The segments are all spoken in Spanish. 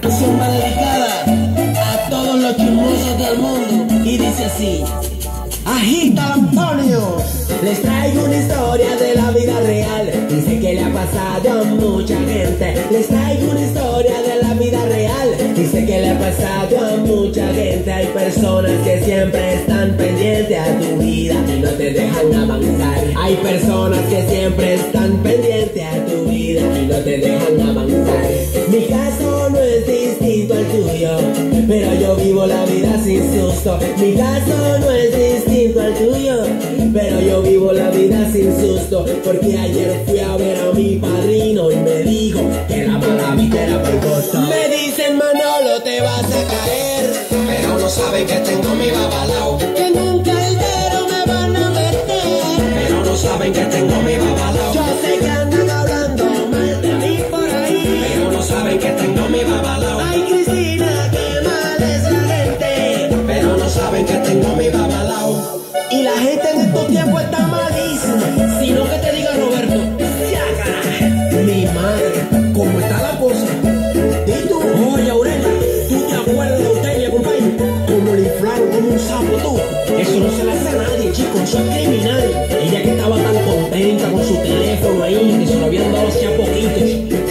canción va dedicada a todos los chismosos del mundo y dice así: Agita Antonio. Les traigo una historia de la vida real, dice que le ha pasado a mucha gente. Les traigo una historia de la vida real, dice que le ha pasado a mucha gente. Hay personas que siempre están pendientes a tu vida y no te dejan avanzar. Hay personas que siempre están pendientes a tu vida y no te dejan avanzar. Mi caso no es distinto al tuyo, pero yo vivo la vida sin susto. Mi caso no es distinto al tuyo, pero yo vivo la vida sin susto. Porque ayer fui a ver a mi padrino y me dijo que la mala vida era por gusto. Me dicen: Manolo, te vas a caer, pero no saben que tengo mi babalao, que nunca el dedo me van a meter, pero no saben que tengo mi babalao. Yo sé que andan hablando mal de mí por ahí, pero no saben que tengo mi babalao. Ay, Cristina, qué mal es la gente, pero no saben que tengo mi babalao. Y la gente en estos tiempos está malísima. Si no, que te diga Roberto, ya carajo, mi madre, ¿cómo está la cosa? ¿Y tú? Oye, Aurelia, ¿tú te acuerdas de Aurelia, compadre? Como le inflaron como un sapo, tú. Eso no se le hace a nadie, chicos, eso es criminal. Ella que estaba tan contenta con su teléfono ahí, que se lo habían dado hace poquitos.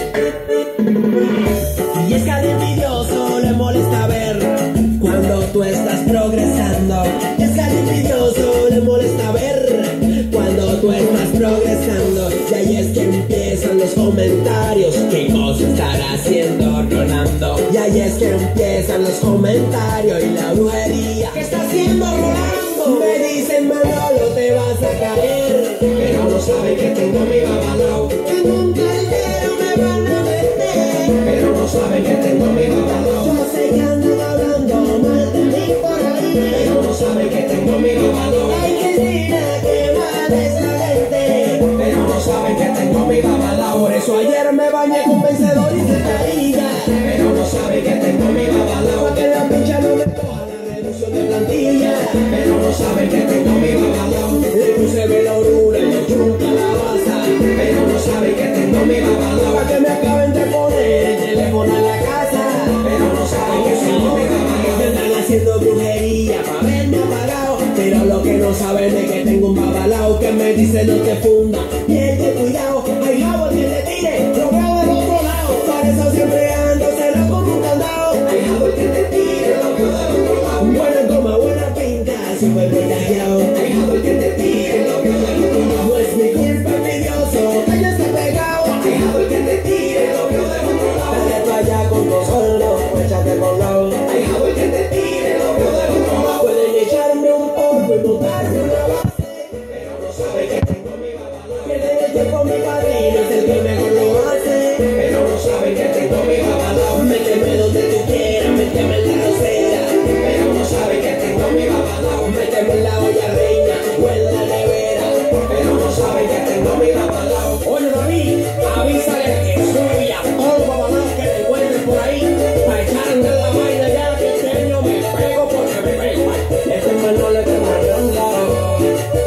Y es que al envidioso le molesta ver cuando tú estás progresando. Es que al envidioso le molesta ver cuando tú estás progresando. Y ahí es que empiezan los comentarios: ¿qué cosa estará haciendo Rolando? Y ahí es que empiezan los comentarios y la brujería: ¿qué está haciendo Rolando? Me dicen: Manolo, te vas a caer, pero no saben que tengo mi babalao, que nunca el dedo me van a meter, pero no saben que tengo mi babalao. Yo sé que andan hablando mal de mí por ahí, pero no saben que tengo mi babalao. Ay, Cristina, qué mal es la gente, pero no saben que tengo mi babalao. Por eso ayer me bañé con vencedor y sentadilla, pero no saben que tengo mi babalao. Pa' que la pincha no me coja la reducción de plantilla, pero no saben que tengo mi babalao. Le puse velorura y le eché un calabaza, pero no saben que tengo mi babalao. Pa' que me acaben de poner el teléfono en la casa, pero no saben que tengo mi babalao. Me están haciendo brujería pa' verme apagado, pero lo que no saben es que tengo un babalao que me dice: no te funda, bien de cuidado. Hay jabón que te tire, lo veo del otro lado, por eso siempre ando cerrado como un candado. Hay jabón que te tire, lo veo del otro lado. Buena toma, buena pinta, súper contagiado. Hay jabón que te tire, lo veo del otro lado. No es mi culpa, envidioso, que ya esté pegado. Hay jabón que te tire, lo veo del otro lado. Dale pa' allá con dos solos, échate por lado. Hay jabón que te tire, lo veo del otro lado. Pueden echarme un polvo y montarme una base, pero no saben que tengo mi babalao. Pierden el tiempo, mi padrino es el que mejor lo hace, pero no saben que tengo mi babalao. Méteme donde tú quieras, méteme en la rosera, pero no saben que tengo mi babalao. Méteme en la olla reina o en la nevera, pero no saben que tengo mi babalao. Oye, David, avísale que soy a todos los babalaos que te encuentres por ahí, para echarle la vaina ya, que este año me pego porque me pego. Este Manolo es que me ronda.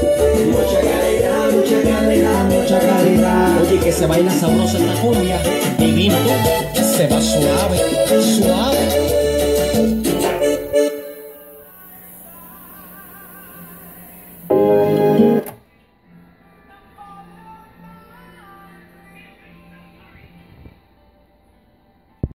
Mucha calidad, mucha calidad, mucha calidad. Oye, que se baila sabrosa esta cumbia, divino tú, se va suave, suave.